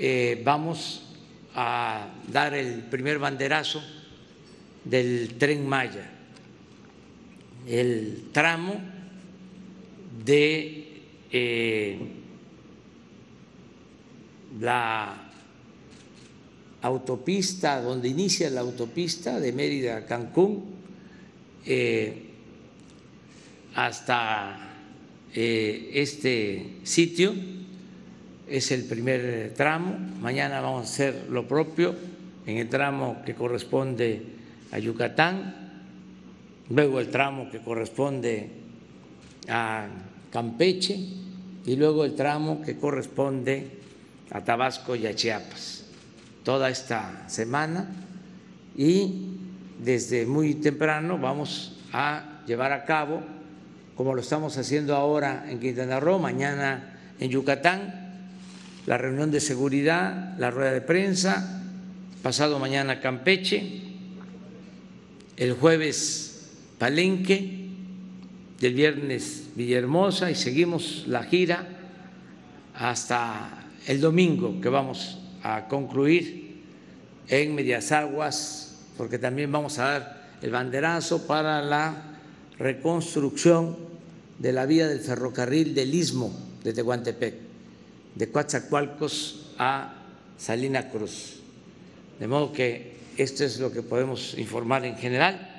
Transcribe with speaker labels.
Speaker 1: vamos a dar el primer banderazo del Tren Maya, el tramo de la autopista, donde inicia la autopista de Mérida a Cancún, hasta este sitio. Es el primer tramo. Mañana vamos a hacer lo propio en el tramo que corresponde a Yucatán, luego el tramo que corresponde a Campeche y luego el tramo que corresponde a Tabasco y a Chiapas. Toda esta semana, y desde muy temprano vamos a llevar a cabo, como lo estamos haciendo ahora en Quintana Roo, mañana en Yucatán, la reunión de seguridad, la rueda de prensa, pasado mañana Campeche, el jueves Palenque, el viernes Villahermosa, y seguimos la gira hasta el domingo, que vamos a concluir en Medias Aguas, porque también vamos a dar el banderazo para la reconstrucción de la vía del ferrocarril del Istmo de Tehuantepec, de Coatzacoalcos a Salina Cruz. De modo que esto es lo que podemos informar en general.